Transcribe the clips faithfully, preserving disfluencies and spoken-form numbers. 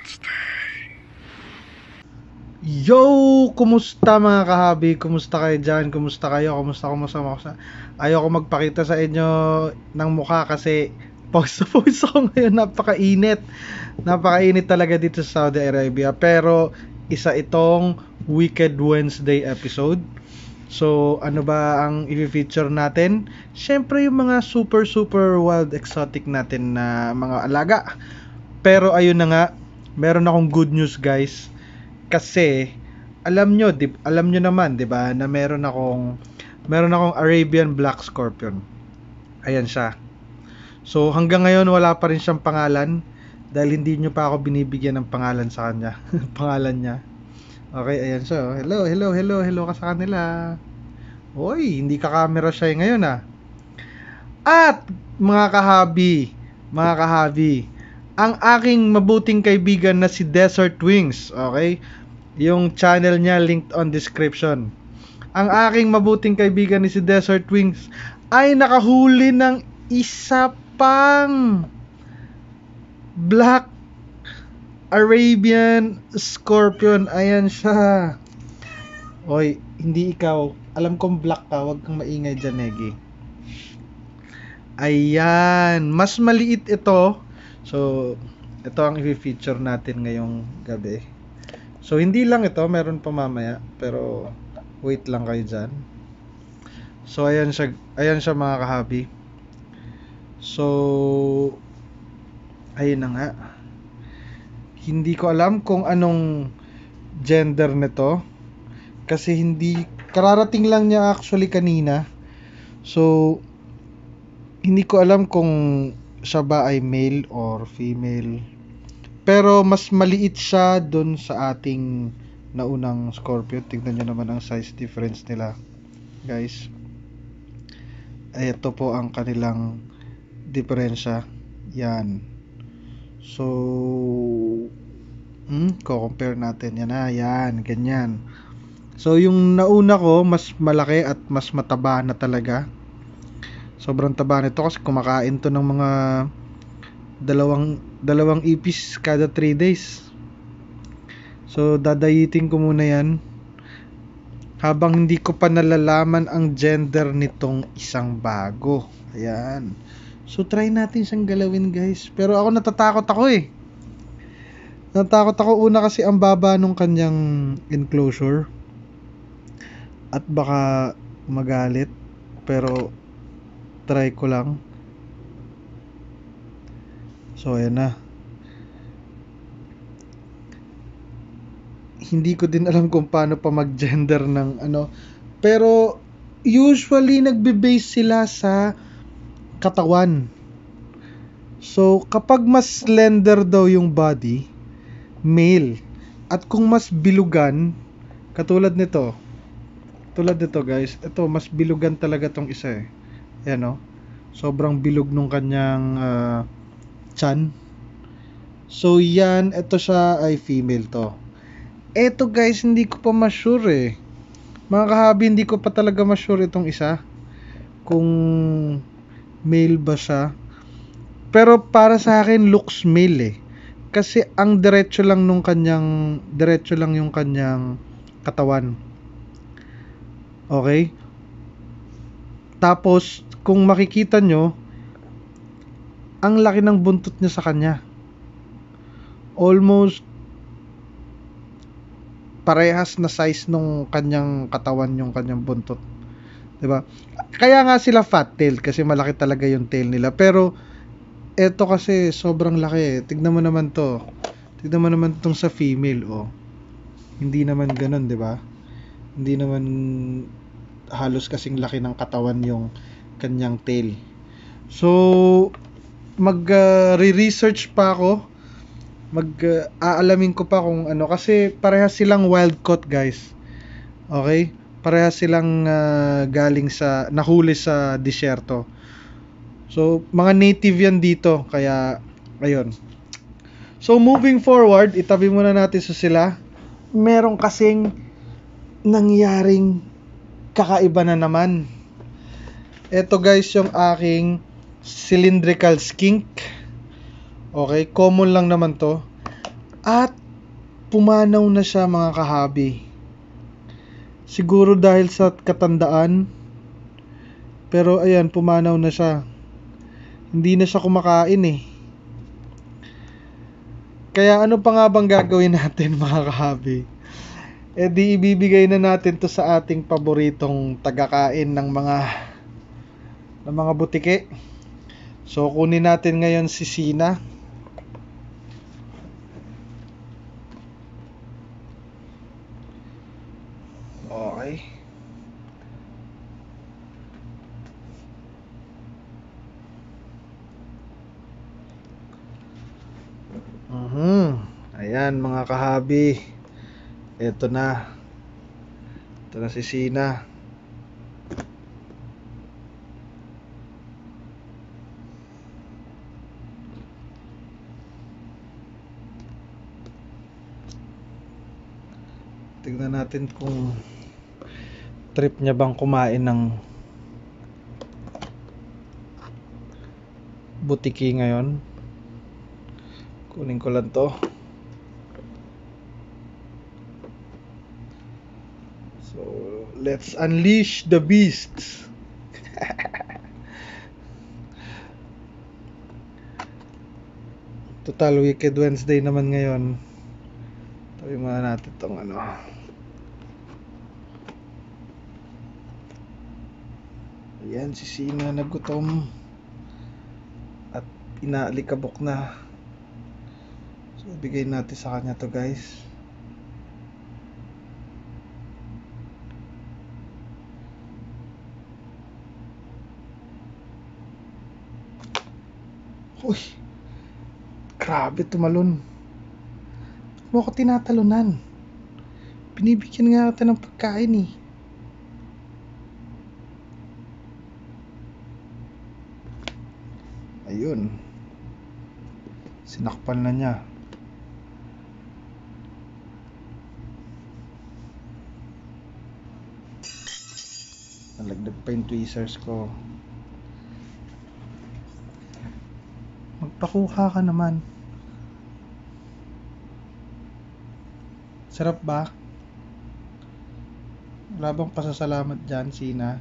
Yo! Kumusta mga kahabi? Kumusta kayo dyan? Kumusta kayo? Kumusta, kumusta, kumusta? Ayoko magpakita sa inyo ng mukha kasi pause na pause ako ngayon. Napakainit. Napakainit talaga dito sa Saudi Arabia. Pero isa itong Wicked Wednesday episode. So, ano ba ang i-feature natin? Siyempre yung mga super super wild exotic natin na mga alaga. Pero ayun na nga, meron akong good news guys. Kasi alam nyo, di, alam nyo naman, 'di ba, na meron akong meron akong Arabian Black Scorpion. Ayan siya. So hanggang ngayon wala pa rin siyang pangalan dahil hindi nyo pa ako binibigyan ng pangalan sa kanya. Pangalan niya. Okay, ayan siya. Oh. Hello, hello, hello, hello ka sa kanila. Hoy, hindi ka camera shy ngayon ah. At mga kahabi, mga kahabi, ang aking mabuting kaibigan na si Desert Wings, okay? Yung channel niya linked on description. Ang aking mabuting kaibigan ni si Desert Wings ay nakahuli ng isa pang Black Arabian Scorpion. Ayan siya. Oy, hindi ikaw. Alam kong black ka, wag kang maingay dyan, Negi. Ayan, mas maliit ito. So, ito ang i-feature natin ngayong gabi. So, hindi lang ito, meron pa mamaya. Pero, wait lang kayo dyan. So, ayan siya, ayan siya mga kahabi. So, ayun na nga. Hindi ko alam kung anong gender nito. Kasi hindi, kararating lang niya actually kanina. So, hindi ko alam kung siya ba ay male or female. Pero mas maliit siya dun sa ating naunang Scorpio. Tignan nyo naman ang size difference nila, guys. Ay, ito po ang kanilang diferensya. Yan. So, hmm, ko-compare natin. Yan na, yan, ganyan. So, yung nauna ko, mas malaki at mas mataba na talaga. Sobrang taba nito kasi kumakain to ng mga dalawang dalawang ipis kada three days. So dadayitin ko muna yan habang hindi ko pa nalalaman ang gender nitong isang bago. Ayan. So try natin siyang galawin guys. Pero ako natatakot ako eh. Natatakot ako una kasi ang baba nung kanyang enclosure. At baka magalit. Pero try ko lang. So ayan na. Hindi ko din alam kung paano pa mag-gender ng ano. Pero usually nagbe-base sila sa katawan. So kapag mas slender daw yung body, male. At kung mas bilugan, katulad nito. Tulad nito guys, ito mas bilugan talaga tong isa eh. Ayan o. Sobrang bilog nung kanyang uh, chan. So yan, ito siya ay female to. Ito guys, hindi ko pa ma-sure eh. Mga kahabi, hindi ko pa talaga ma-sure itong isa. Kung male ba siya. Pero para sa akin, looks male eh. Kasi ang diretso lang nung kanyang, diretso lang yung kanyang katawan. Okay? Tapos, kung makikita nyo, ang laki ng buntot niya sa kanya. Almost parehas na size nung kanyang katawan yung kanyang buntot. 'Di ba? Kaya nga sila fat tail kasi malaki talaga yung tail nila. Pero eto kasi sobrang laki. Tignan mo naman 'to. Tignan mo naman 'tong sa female, oh. Hindi naman ganoon, 'di ba? Hindi naman halos kasing laki ng katawan yung kanyang tail. So mag-re-research uh, pa ako. Mag-aalamin uh, ko pa kung ano. Kasi parehas silang wild caught guys. Okay? Parehas silang uh, galing sa, nahuli sa disyerto. So mga native yan dito. Kaya, ayun. So moving forward, itabi muna natin sa sila. Meron kasing nangyaring kakaiba na naman. Ito guys yung aking cylindrical skink. Okay, common lang naman to. At pumanaw na siya mga kahabi. Siguro dahil sa katandaan. Pero ayan, pumanaw na siya. Hindi na siya kumakain eh. Kaya ano pa nga bang gagawin natin mga kahabi? Eh di ibibigay na natin to sa ating paboritong tagakain ng mga ng mga butike. So kunin natin ngayon si Sina. Okay. Mhm. Ayan mga kahabi. Ito na. Ito na si Sina. Tignan natin kung trip niya bang kumain ng butiki ngayon. Kunin ko lang to. So, let's unleash the beasts. Total Wicked Wednesday naman ngayon. Tabi muna natin tong ano. Ayan, si Sina nagutom. At inaalikabok na. So, bigay natin sa kanya to guys. Uy! Grabe tumalon. Mo ako tinatalunan. Binibigyan nga natin ng pagkain eh. Ayun. Sinakpan na niya. Nalagdag pa yung tweezers ko. Magpakuha ka naman. Sarap ba? Wala bang pasasalamat dyan, Sina?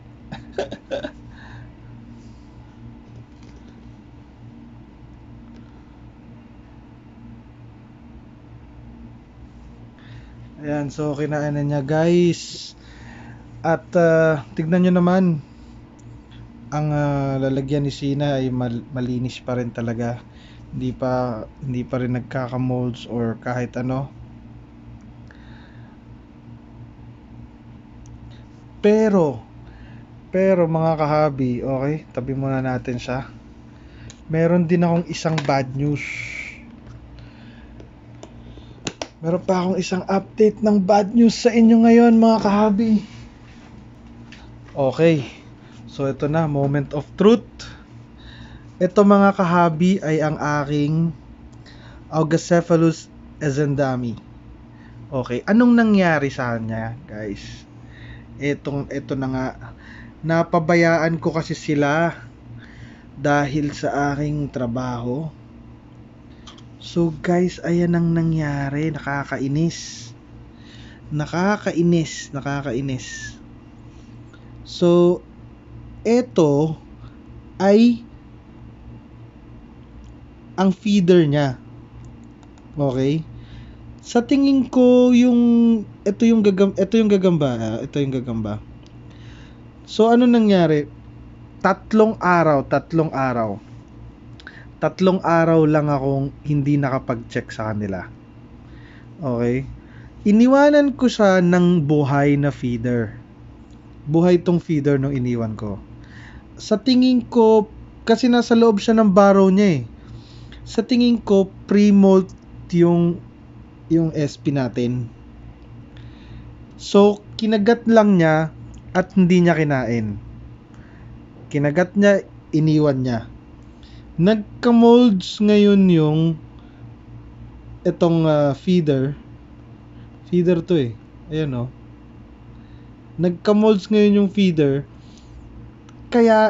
Ayan, so kinain na niya guys. At uh, tignan nyo naman. Ang uh, lalagyan ni Sina ay mal malinis pa rin talaga. Hindi pa hindi pa rin nagkaka-molds or kahit ano. Pero pero mga kahabi, okay, tabi muna natin siya. Meron din akong isang bad news. Meron pa akong isang update ng bad news sa inyo ngayon mga kahabi. Okay. So ito na, moment of truth. Ito mga kahabi ay ang aking Augacephalus ezendami. Okay, anong nangyari sa kanya, guys? Etong ito na nga, napabayaan ko kasi sila dahil sa aking trabaho. So guys, ayan ang nangyari. Nakakainis. Nakakainis, nakakainis. So ito ay ang feeder niya. Okay? Sa tingin ko yung ito yung gagam ito yung gagamba, ito yung gagamba. So ano nangyari? Tatlong araw, tatlong araw. Tatlong araw lang akong hindi nakapag-check sa kanila. Okay? Iniwanan ko siya ng buhay na feeder. Buhay tong feeder nung iniwan ko. Sa tingin ko, kasi nasa loob siya ng barrow niya eh. Sa tingin ko, pre-molt yung yung S P natin. So, kinagat lang niya at hindi niya kinain. Kinagat niya, iniwan niya. Nagka-molds ngayon yung itong uh, feeder. Feeder to eh. Ayan oh. Nagka-molds ngayon yung feeder. Kaya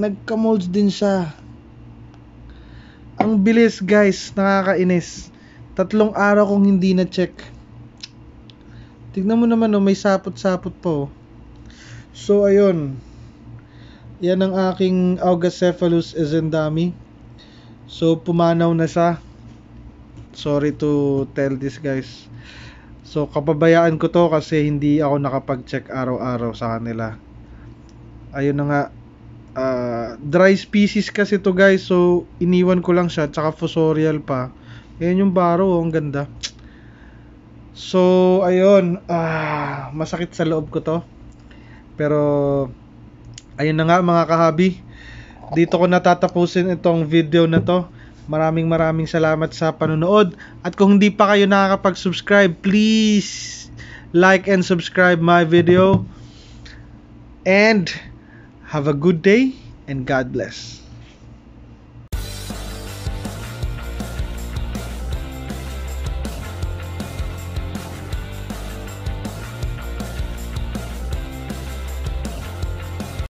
nagka-molds din siya. Ang bilis guys, nakakainis. Tatlong araw kong hindi na check. Tignan mo naman, oh, may sapot-sapot po. So ayun, yan ang aking Augacephalus ezendami. So pumanaw na siya. Sorry to tell this, guys. So kapabayaan ko to kasi hindi ako nakapag-check araw-araw sa kanila. Ayun na nga, uh, dry species kasi to, guys. So iniwan ko lang siya, tsaka fusorial pa. Yan yung baro, oh, ang ganda. So ayun, ah, masakit sa loob ko to. Pero ayun na nga mga kahabi, dito ko natatapusin itong video na to. Maraming maraming salamat sa panonood. At kung hindi pa kayo nakakapag-subscribe, please like and subscribe my video. And have a good day and God bless.